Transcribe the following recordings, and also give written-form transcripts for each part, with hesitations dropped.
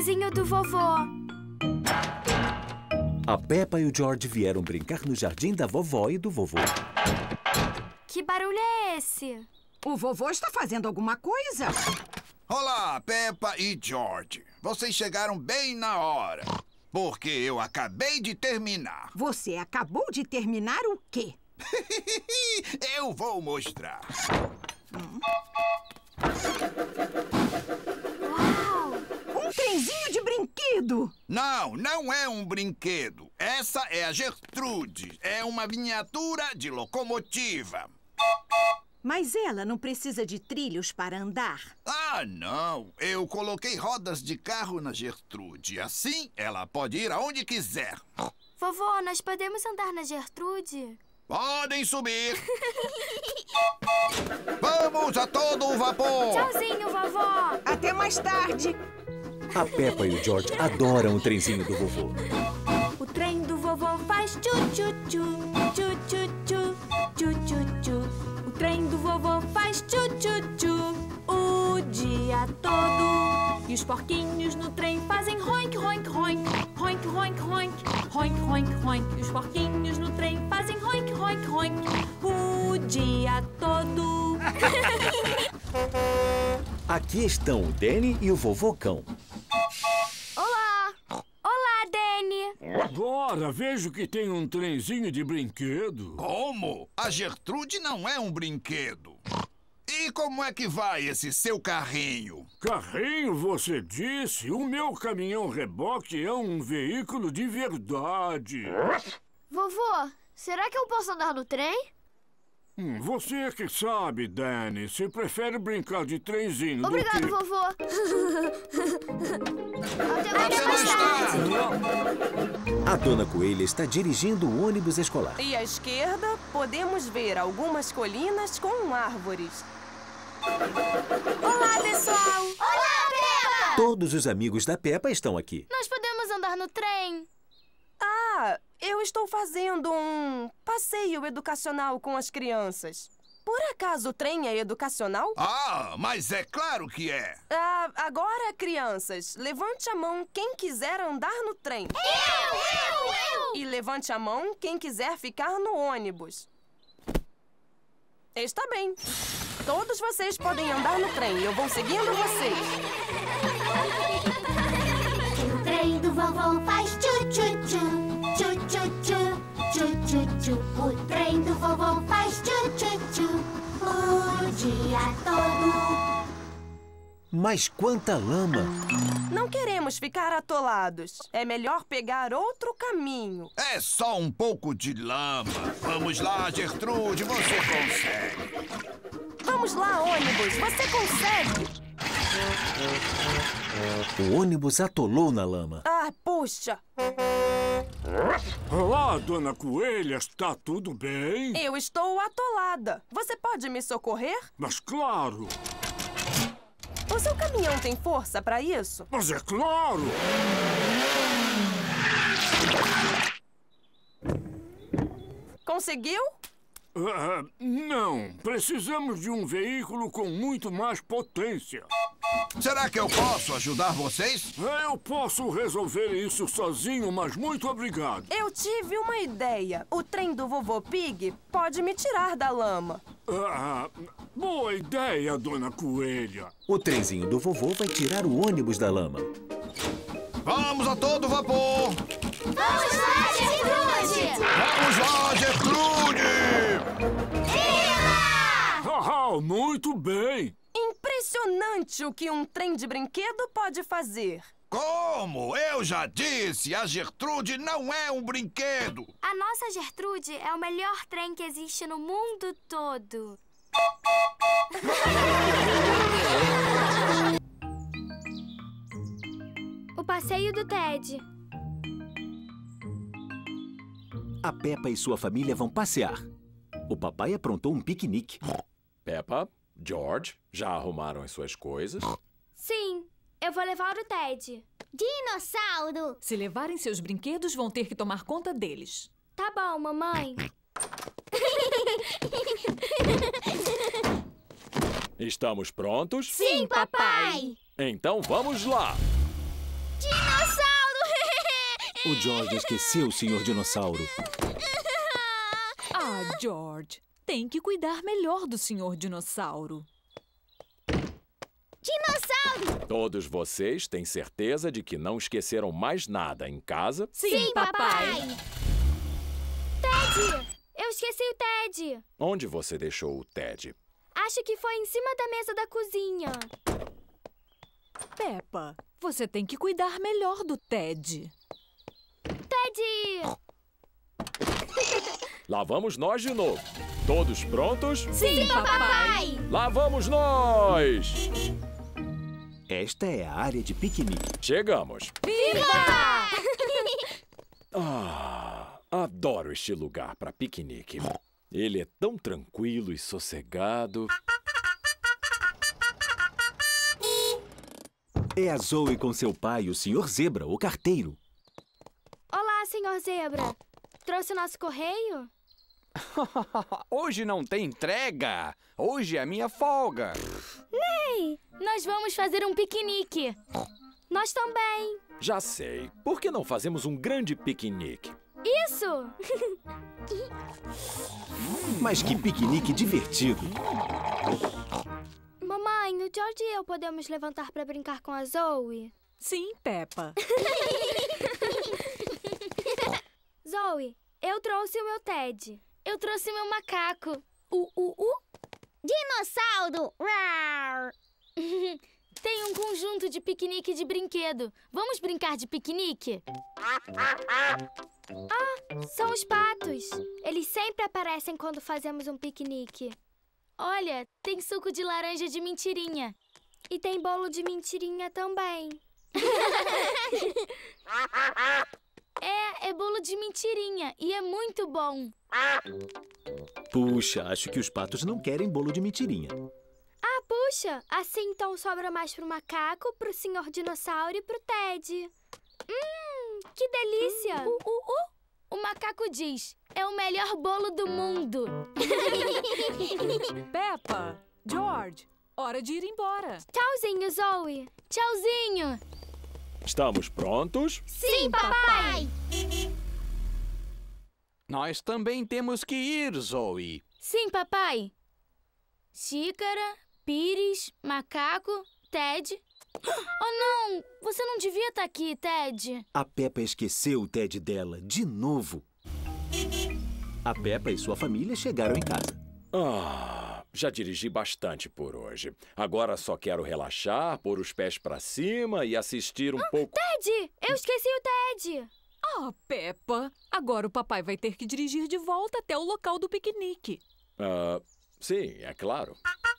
trenzinho do vovô. A Peppa e o George vieram brincar no jardim da vovó e do vovô. Que barulho é esse? O vovô está fazendo alguma coisa. Olá, Peppa e George. Vocês chegaram bem na hora, porque eu acabei de terminar. Você acabou de terminar o quê? Eu vou mostrar. Uau! Um trenzinho de brinquedo. Não, não é um brinquedo. Essa é a Gertrude. É uma miniatura de locomotiva. Mas ela não precisa de trilhos para andar. Ah, não. Eu coloquei rodas de carro na Gertrude. Assim, ela pode ir aonde quiser. Vovô, nós podemos andar na Gertrude? Podem subir. Vamos a todo vapor. Tchauzinho, vovó. Até mais tarde. A Peppa e o George adoram o trenzinho do vovô. O trem do vovô faz tchu-tchu-tchu, tchu-tchu-tchu, tchu-tchu-tchu. O trem do vovô faz tchu-tchu-tchu o dia todo. E os porquinhos no trem fazem roink, roink, roink, roink, roink, roink, roink, roink, roink. E os porquinhos no trem fazem roink, roink, roink o dia todo. Aqui estão o Danny e o vovô cão. Olá! Olá, Danny! Agora vejo que tem um trenzinho de brinquedo. Como? A Gertrude não é um brinquedo. E como é que vai esse seu carrinho? Carrinho, você disse? O meu caminhão-reboque é um veículo de verdade. Vovô, será que eu posso andar no trem? Você é que sabe, Danny. Você prefere brincar de trenzinho Obrigado, do que... vovô. Até mais tarde. A Dona Coelha está dirigindo o ônibus escolar. E à esquerda, podemos ver algumas colinas com árvores. Olá, pessoal! Olá, Peppa! Todos os amigos da Peppa estão aqui. Nós podemos andar no trem? Ah, eu estou fazendo um passeio educacional com as crianças. Por acaso o trem é educacional? Ah, mas é claro que é. Agora, crianças, levante a mão quem quiser andar no trem. Eu! E levante a mão quem quiser ficar no ônibus. Está bem. Todos vocês podem andar no trem. Eu vou seguindo vocês. O trem do vovô faz tchu-tchu-tchu, tchu-tchu-tchu, tchu-tchu-tchu. O trem do vovô faz tchu-tchu-tchu o dia todo. Mas quanta lama! Não queremos ficar atolados. É melhor pegar outro caminho. É só um pouco de lama. Vamos lá, Gertrude, você consegue. Vamos lá, ônibus. Você consegue. O ônibus atolou na lama. Ah, puxa. Olá, Dona Coelha. Está tudo bem? Eu estou atolada. Você pode me socorrer? Mas claro. O seu caminhão tem força para isso? Mas é claro. Conseguiu? Não. Precisamos de um veículo com muito mais potência. Será que eu posso ajudar vocês? Eu posso resolver isso sozinho, mas muito obrigado. Eu tive uma ideia. O trem do vovô Pig pode me tirar da lama. Boa ideia, Dona Coelha. O trenzinho do vovô vai tirar o ônibus da lama. Vamos a todo vapor! Vamos lá, Gertrude! Vamos lá, Gertrude! Muito bem. Impressionante o que um trem de brinquedo pode fazer. Como? Eu já disse, a Gertrude não é um brinquedo. A nossa Gertrude é o melhor trem que existe no mundo todo. O passeio do Ted. A Peppa e sua família vão passear. O papai aprontou um piquenique. Peppa, George, já arrumaram as suas coisas? Sim, eu vou levar o Ted. Dinossauro! Se levarem seus brinquedos, vão ter que tomar conta deles. Tá bom, mamãe. Estamos prontos? Sim, papai! Então vamos lá! Dinossauro! O George esqueceu o Sr. Dinossauro. Ah, George, tem que cuidar melhor do Sr. Dinossauro. Dinossauro! Todos vocês têm certeza de que não esqueceram mais nada em casa? Sim, papai. Ted! Eu esqueci o Ted. Onde você deixou o Ted? Acho que foi em cima da mesa da cozinha. Peppa, você tem que cuidar melhor do Ted. Ted! Lá vamos nós de novo. Todos prontos? Sim, papai. Lá vamos nós! Esta é a área de piquenique. Chegamos. Viva! Adoro este lugar para piquenique. Ele é tão tranquilo e sossegado. É a Zoe com seu pai, o Sr. Zebra, o carteiro. Olá, Sr. Zebra. Trouxe o nosso correio? Hoje não tem entrega. Hoje é minha folga. Ei, nós vamos fazer um piquenique. Nós também. Já sei. Por que não fazemos um grande piquenique? Isso! Mas que piquenique divertido! Mamãe, o George e eu podemos levantar para brincar com a Zoe? Sim, Peppa. Zoe, eu trouxe o meu Ted. Eu trouxe meu macaco. Dinossauro! Rar! Tem um conjunto de piquenique de brinquedo. Vamos brincar de piquenique? São os patos. Eles sempre aparecem quando fazemos um piquenique. Olha, tem suco de laranja de mentirinha. E tem bolo de mentirinha também. É bolo de mentirinha e é muito bom. Puxa, acho que os patos não querem bolo de mentirinha. Puxa, assim então sobra mais pro macaco, pro Sr. Dinossauro e pro Ted. Que delícia! O macaco diz, é o melhor bolo do mundo. Peppa, George, hora de ir embora. Tchauzinho, Zoe. Tchauzinho. Estamos prontos? Sim, papai. Nós também temos que ir, Zoe. Sim, papai. Xícara, pires, macaco, Ted. Oh, não! Você não devia estar aqui, Ted. A Peppa esqueceu o Ted dela de novo. A Peppa e sua família chegaram em casa. Já dirigi bastante por hoje. Agora só quero relaxar, pôr os pés pra cima e assistir um pouco... Ted! Eu esqueci o Ted! Peppa, agora o papai vai ter que dirigir de volta até o local do piquenique. Sim, é claro.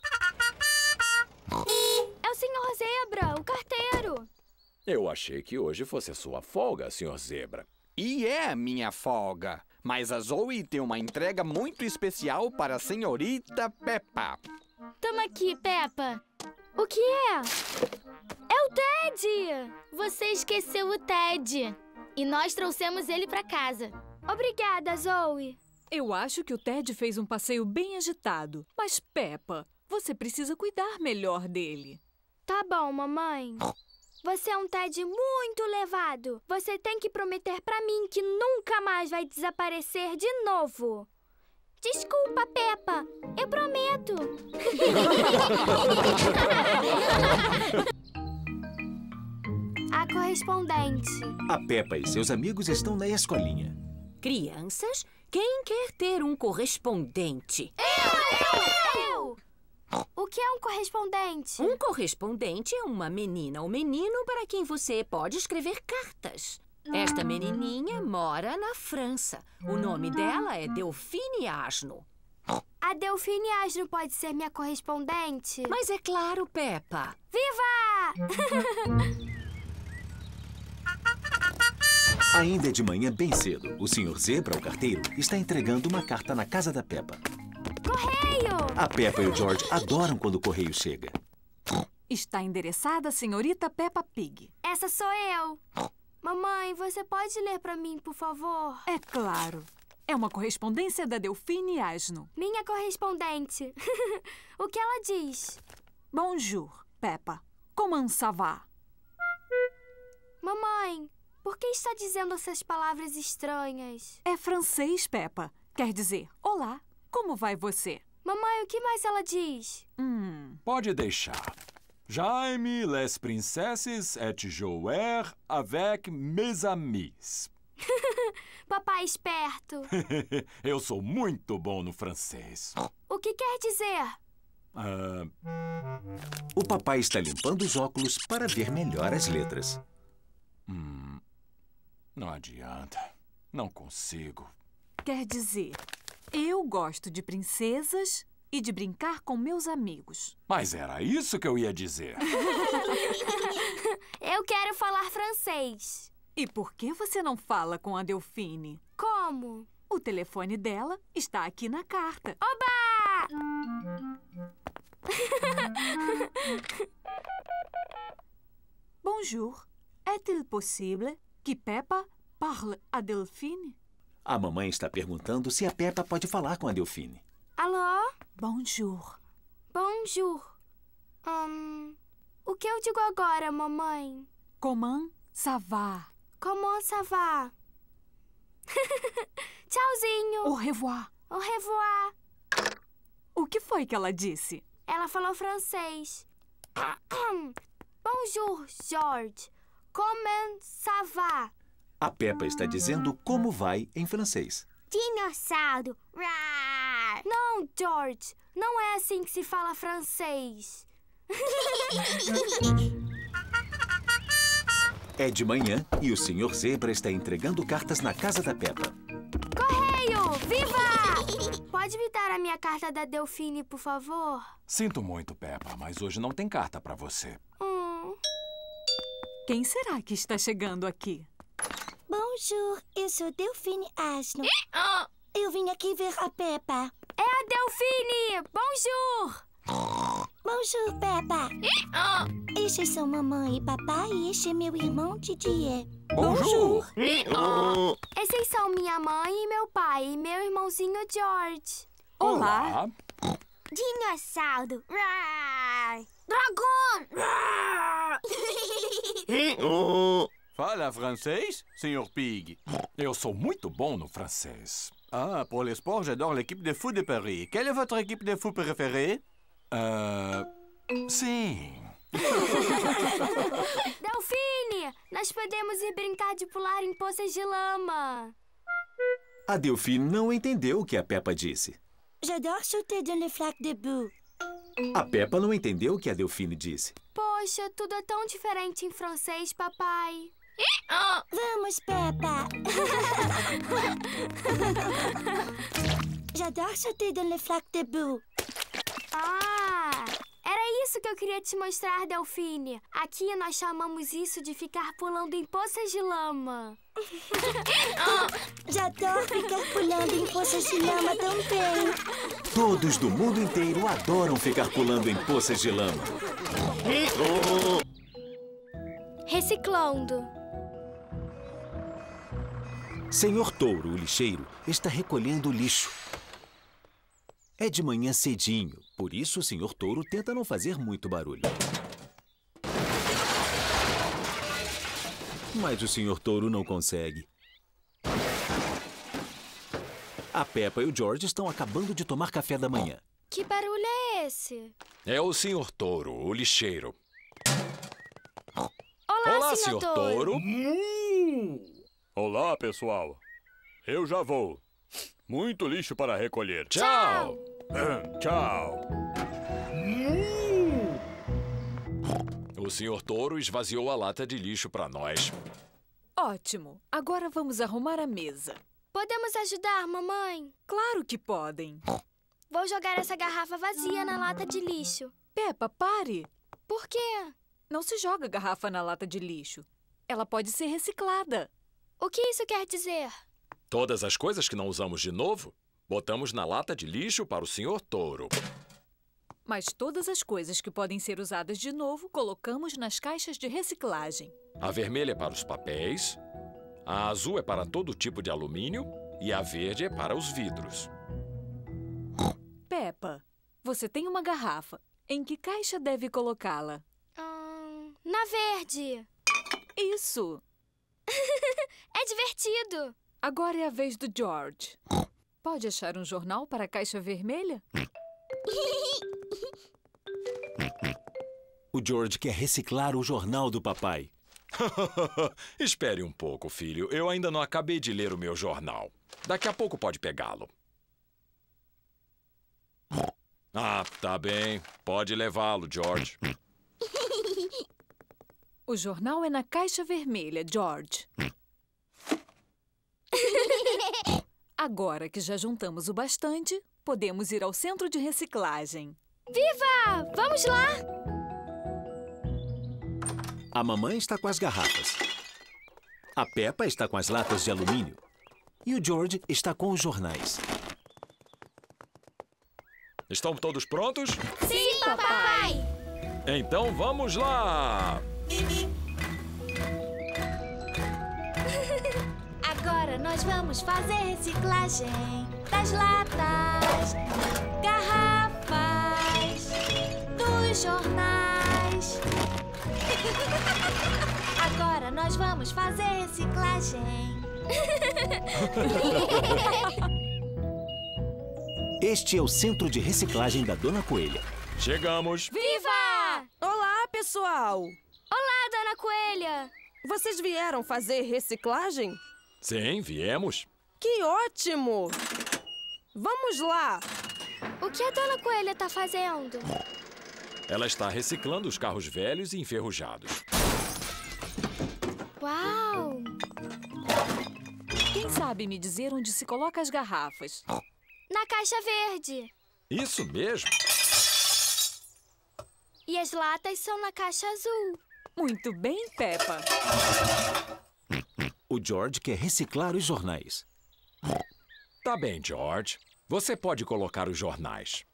É o Sr. Zebra, o carteiro. Eu achei que hoje fosse a sua folga, Sr. Zebra. E é minha folga. Mas a Zoe tem uma entrega muito especial para a senhorita Peppa. Toma aqui, Peppa. O que é? É o Ted! Você esqueceu o Ted. E nós trouxemos ele para casa. Obrigada, Zoe. Eu acho que o Ted fez um passeio bem agitado. Mas, Peppa, você precisa cuidar melhor dele. Tá bom, mamãe. Você é um Ted muito levado. Você tem que prometer pra mim que nunca mais vai desaparecer de novo. Desculpa, Peppa. Eu prometo. A correspondente. A Peppa e seus amigos estão na escolinha. Crianças, quem quer ter um correspondente? Eu! O que é um correspondente? Um correspondente é uma menina ou menino para quem você pode escrever cartas. Esta menininha mora na França. O nome dela é Delphine Asno. A Delphine Asno pode ser minha correspondente? Mas é claro, Peppa. Viva! Ainda é de manhã bem cedo. O Sr. Zebra, o carteiro, está entregando uma carta na casa da Peppa. Correio! A Peppa e o George adoram quando o correio chega. Está endereçada à senhorita Peppa Pig. Essa sou eu. Mamãe, você pode ler pra mim, por favor? É claro. É uma correspondência da Delphine Asno. Minha correspondente. O que ela diz? Bonjour, Peppa. Comment ça va? Mamãe, mamãe, por que está dizendo essas palavras estranhas? É francês, Peppa. Quer dizer, olá, como vai você? Mamãe, o que mais ela diz? Pode deixar. J'aime les princesses et jouer avec mes amis. Papai esperto. Eu sou muito bom no francês. O que quer dizer? O papai está limpando os óculos para ver melhor as letras. Não adianta. Não consigo. Quer dizer, eu gosto de princesas e de brincar com meus amigos. Mas era isso que eu ia dizer. Eu quero falar francês. E por que você não fala com a Delphine? Como? O telefone dela está aqui na carta. Oba! Bonjour. Est-il possible que Peppa parle à Delphine? A mamãe está perguntando se a Peppa pode falar com a Delphine. Alô? Bonjour. Bonjour. O que eu digo agora, mamãe? Comment ça va? Comment ça va? Tchauzinho. Au revoir. Au revoir. O que foi que ela disse? Ela falou francês. Bonjour, George. Comment ça va? A Peppa está dizendo como vai em francês. Dinossauro. Rar. Não, George. Não é assim que se fala francês. É de manhã e o Sr. Zebra está entregando cartas na casa da Peppa. Correio! Viva! Pode me dar a minha carta da Delphine, por favor? Sinto muito, Peppa, mas hoje não tem carta para você. Quem será que está chegando aqui? Bonjour, eu sou Delphine Asno. Eu vim aqui ver a Peppa. É a Delphine! Bonjour! Bonjour, Peppa. Estes são mamãe e papai e este é meu irmão Didier. Bonjour! Esses são minha mãe e meu pai e meu irmãozinho George. Olá! Dinossauro! Rar. Dragão! Rar. Fala francês, Sr. Pig? Eu sou muito bom no francês. Ah, pour les sports, j'adore l'équipe de foot de Paris. Quelle est votre équipe de foot préférée? Sim. Delphine, nós podemos ir brincar de pular em poças de lama. A Delphine não entendeu o que a Peppa disse. J'adore sauter dans les flaques de boue. A Peppa não entendeu o que a Delphine disse. Poxa, tudo é tão diferente em francês, papai. Vamos, Peppa. J'adore sauter dans les flaques de boue. Ah, era isso que eu queria te mostrar, Delphine. Aqui nós chamamos isso de ficar pulando em poças de lama. J'adore ficar pulando em poças de lama também. Todos do mundo inteiro adoram ficar pulando em poças de lama. Reciclando. Senhor Touro, o lixeiro, está recolhendo o lixo. É de manhã cedinho, por isso o Sr. Touro tenta não fazer muito barulho. Mas o Sr. Touro não consegue. A Peppa e o George estão acabando de tomar café da manhã. Que barulho é esse? É o Sr. Touro, o lixeiro. Olá, Sr. Touro. Olá, pessoal. Eu já vou. Muito lixo para recolher. Tchau. Tchau. O Sr. Touro esvaziou a lata de lixo para nós. Ótimo. Agora vamos arrumar a mesa. Podemos ajudar, mamãe? Claro que podem. Vou jogar essa garrafa vazia na lata de lixo. Peppa, pare. Por quê? Não se joga garrafa na lata de lixo. Ela pode ser reciclada. O que isso quer dizer? Todas as coisas que não usamos de novo, botamos na lata de lixo para o Sr. Touro. Mas todas as coisas que podem ser usadas de novo, colocamos nas caixas de reciclagem. A vermelha é para os papéis, a azul é para todo tipo de alumínio e a verde é para os vidros. Peppa, você tem uma garrafa. Em que caixa deve colocá-la? Na verde. Isso! divertido. Agora é a vez do George. Pode achar um jornal para a caixa vermelha? O George quer reciclar o jornal do papai. Espere um pouco, filho. Eu ainda não acabei de ler o meu jornal. Daqui a pouco pode pegá-lo. Ah, tá bem. Pode levá-lo, George. O jornal é na caixa vermelha, George. Agora que já juntamos o bastante, podemos ir ao centro de reciclagem. Viva! Vamos lá! A mamãe está com as garrafas. A Peppa está com as latas de alumínio. E o George está com os jornais. Estão todos prontos? Sim, papai! Então vamos lá! Agora nós vamos fazer reciclagem das latas, garrafas, dos jornais. Agora nós vamos fazer reciclagem. Este é o centro de reciclagem da Dona Coelha. Chegamos! Viva! Olá, pessoal! Olá, Dona Coelha! Vocês vieram fazer reciclagem? Sim, viemos. Que ótimo! Vamos lá! O que a Dona Coelha está fazendo? Ela está reciclando os carros velhos e enferrujados. Uau! Quem sabe me dizer onde se coloca as garrafas? Na caixa verde. Isso mesmo. E as latas são na caixa azul. Muito bem, Peppa. O George quer reciclar os jornais. Tá bem, George. Você pode colocar os jornais.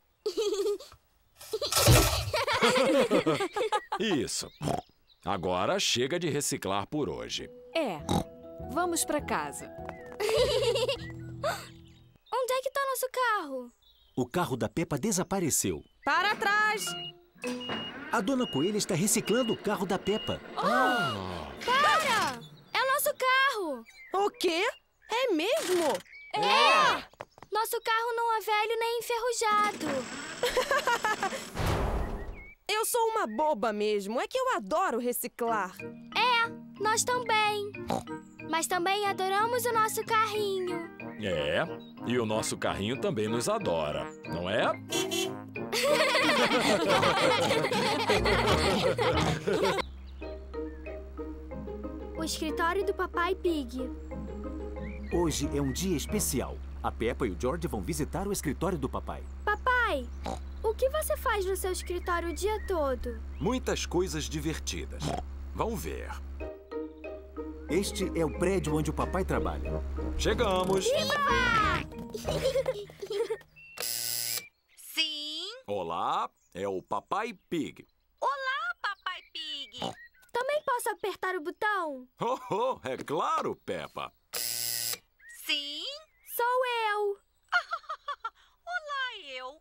Isso. Agora chega de reciclar por hoje. É. Vamos para casa. Onde é que está nosso carro? O carro da Peppa desapareceu. Para trás! A Dona Coelha está reciclando o carro da Peppa. Para! É o nosso carro! O quê? É mesmo? É! Nosso carro não é velho nem enferrujado. Eu sou uma boba mesmo. É que eu adoro reciclar. É, nós também. Mas também adoramos o nosso carrinho. É, e o nosso carrinho também nos adora, não é? O escritório do Papai Pig. Hoje é um dia especial. A Peppa e o George vão visitar o escritório do papai. Papai, o que você faz no seu escritório o dia todo? Muitas coisas divertidas. Vão ver. Este é o prédio onde o papai trabalha. Chegamos! Sim? Olá, é o Papai Pig. Olá, Papai Pig! Também posso apertar o botão? Oh, é claro, Peppa. Sim? Sou eu! Olá, eu.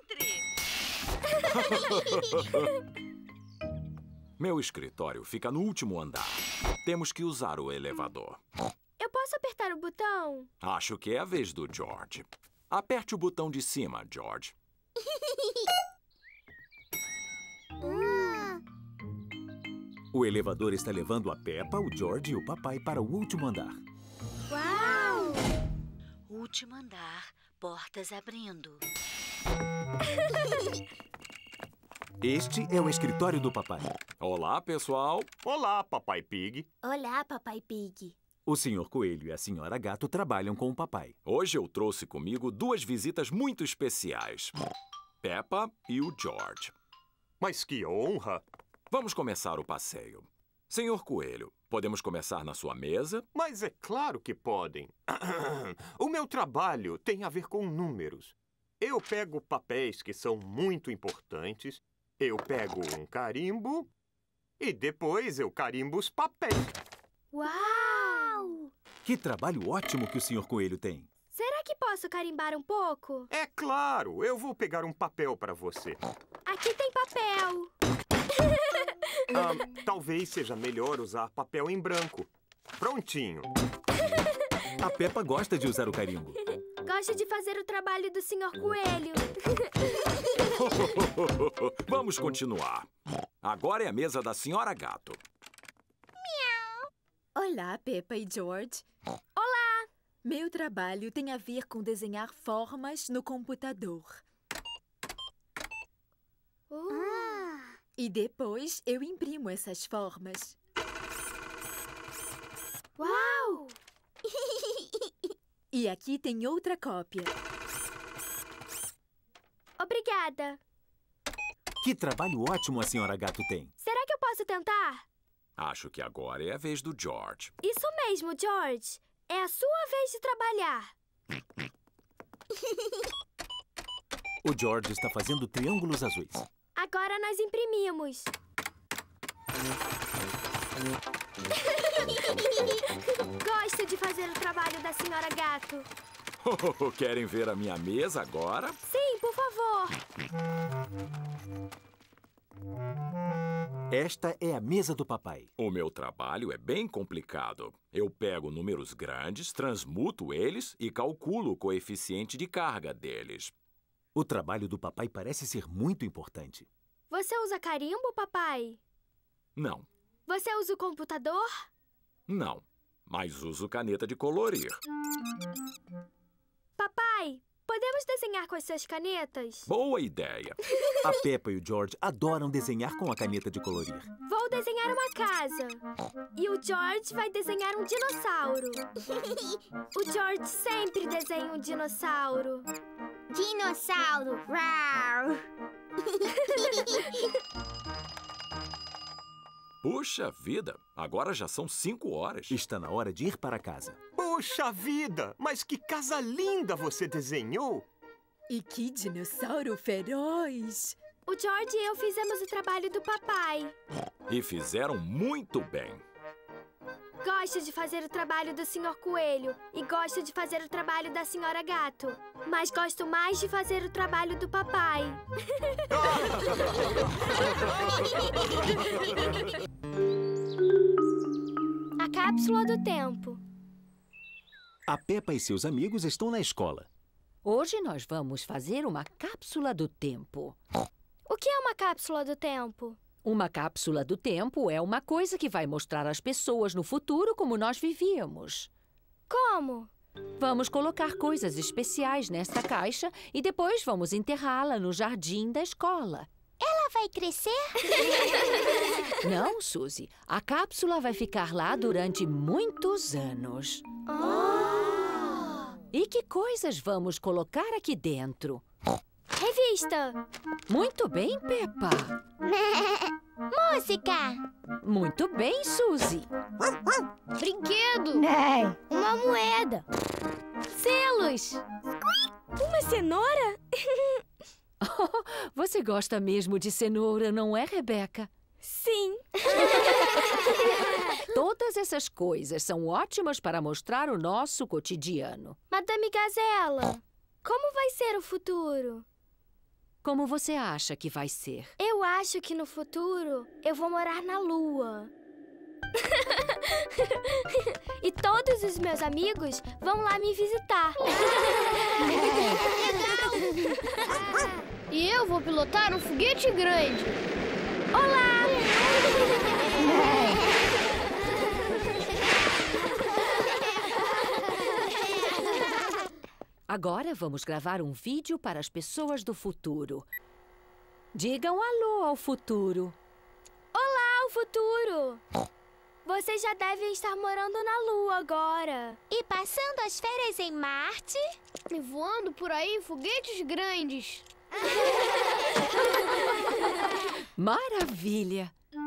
Entre! Meu escritório fica no último andar. Temos que usar o elevador. Eu posso apertar o botão? Acho que é a vez do George. Aperte o botão de cima, George. O elevador está levando a Peppa, o George e o papai para o último andar. Uau! Último andar, portas abrindo. Este é o escritório do papai. Olá, pessoal. Olá, Papai Pig. Olá, Papai Pig. O Sr. Coelho e a Sra. Gato trabalham com o papai. Hoje eu trouxe comigo duas visitas muito especiais. Peppa e o George. Mas que honra! Vamos começar o passeio. Senhor Coelho, podemos começar na sua mesa? Mas é claro que podem. O meu trabalho tem a ver com números. Eu pego papéis que são muito importantes, eu pego um carimbo e depois eu carimbo os papéis. Uau! Que trabalho ótimo que o Sr. Coelho tem. Será que posso carimbar um pouco? É claro, eu vou pegar um papel para você. Aqui tem papel. Talvez seja melhor usar papel em branco. Prontinho. A Peppa gosta de usar o carimbo. Gosto de fazer o trabalho do Sr. Coelho. Vamos continuar. Agora é a mesa da Senhora Gato. Olá, Peppa e George. Olá! Meu trabalho tem a ver com desenhar formas no computador. E depois eu imprimo essas formas. Uau! E aqui tem outra cópia. Obrigada. Que trabalho ótimo a Senhora Gato tem. Será que eu posso tentar? Acho que agora é a vez do George. Isso mesmo, George. É a sua vez de trabalhar. O George está fazendo triângulos azuis. Agora nós imprimimos. Gosto de fazer o trabalho da Senhora Gato. Querem ver a minha mesa agora? Sim, por favor. Esta é a mesa do papai. O meu trabalho é bem complicado. Eu pego números grandes, transmuto eles e calculo o coeficiente de carga deles. O trabalho do papai parece ser muito importante. Você usa carimbo, papai? Não, Você usa o computador? não. Mas uso caneta de colorir. Papai, podemos desenhar com as suas canetas? Boa ideia. A Peppa e o George adoram desenhar com a caneta de colorir. Vou desenhar uma casa. E o George vai desenhar um dinossauro. O George sempre desenha um dinossauro. Dinossauro. Rar. Puxa vida, agora já são 5 horas. Está na hora de ir para casa. Puxa vida! Mas que casa linda você desenhou! E que dinossauro feroz! O George e eu fizemos o trabalho do papai. E fizeram muito bem. Gosto de fazer o trabalho do Sr. Coelho e gosto de fazer o trabalho da Senhora Gato. Mas gosto mais de fazer o trabalho do papai. A cápsula do tempo. A Peppa e seus amigos estão na escola. Hoje nós vamos fazer uma cápsula do tempo. O que é uma cápsula do tempo? Uma cápsula do tempo é uma coisa que vai mostrar às pessoas no futuro como nós vivíamos. Como? Vamos colocar coisas especiais nesta caixa e depois vamos enterrá-la no jardim da escola. Ela vai crescer? Não, Suzy. A cápsula vai ficar lá durante muitos anos. E que coisas vamos colocar aqui dentro? Revista. Muito bem, Peppa. Música. Muito bem, Suzy. Brinquedo. Uma moeda. Selos. Uma cenoura? Você gosta mesmo de cenoura, não é, Rebeca? Sim. Todas essas coisas são ótimas para mostrar o nosso cotidiano. Madame Gazela, como vai ser o futuro? Como você acha que vai ser? Eu acho que no futuro eu vou morar na Lua. E todos os meus amigos vão lá me visitar. E eu vou pilotar um foguete grande. Olá! Agora vamos gravar um vídeo para as pessoas do futuro. Digam alô ao futuro. Olá, o futuro! Vocês já devem estar morando na Lua agora. E passando as férias em Marte? E voando por aí em foguetes grandes. Maravilha!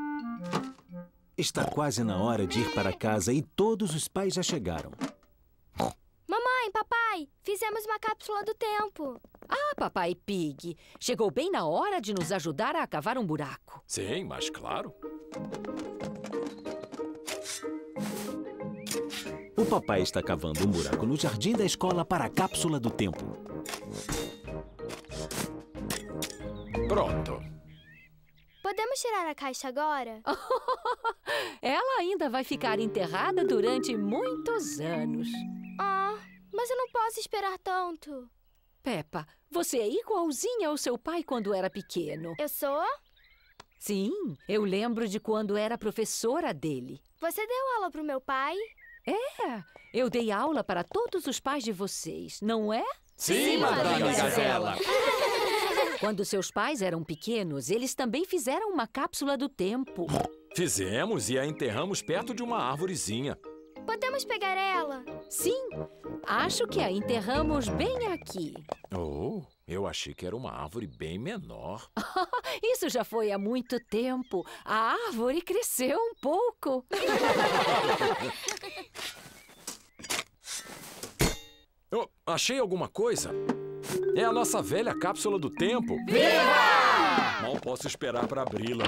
Está quase na hora de ir para casa e todos os pais já chegaram. Mamãe, papai, fizemos uma cápsula do tempo. Ah, Papai Pig, chegou bem na hora de nos ajudar a cavar um buraco. Sim, mas claro. O papai está cavando um buraco no jardim da escola para a cápsula do tempo. Pronto. Podemos tirar a caixa agora? Ela ainda vai ficar enterrada durante muitos anos. Mas eu não posso esperar tanto. Peppa, você é igualzinha ao seu pai quando era pequeno. Eu sou? Sim, eu lembro de quando era professora dele. Você deu aula pro meu pai? É, eu dei aula para todos os pais de vocês, não é? Sim, Madame Gazela. Quando seus pais eram pequenos, eles também fizeram uma cápsula do tempo. Fizemos e a enterramos perto de uma árvorezinha. Podemos pegar ela? Sim, acho que a enterramos bem aqui. Oh, eu achei que era uma árvore bem menor. Isso já foi há muito tempo. A árvore cresceu um pouco. Oh, achei alguma coisa. É a nossa velha cápsula do tempo. Viva! Mal posso esperar para abri-la.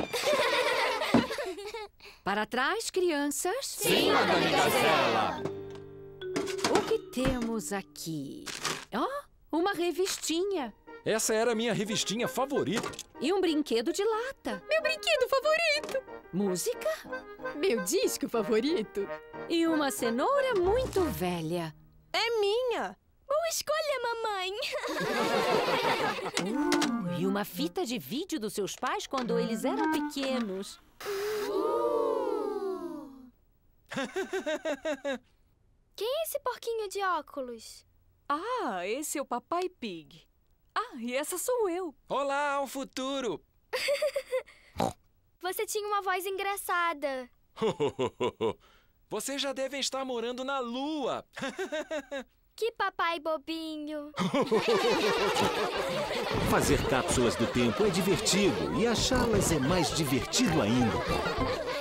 Para trás, crianças. Sim, Madame Gazela. O que temos aqui? Uma revistinha. Essa era a minha revistinha favorita. E um brinquedo de lata. Meu brinquedo favorito. Música. Meu disco favorito. E uma cenoura muito velha. É minha. Boa escolha, mamãe. E uma fita de vídeo dos seus pais quando eles eram pequenos. Quem é esse porquinho de óculos? Ah, esse é o Papai Pig. Ah, e essa sou eu. Olá, ao futuro. Você tinha uma voz engraçada. Vocês já devem estar morando na Lua. Que papai bobinho. Fazer cápsulas do tempo é divertido e achá-las é mais divertido ainda.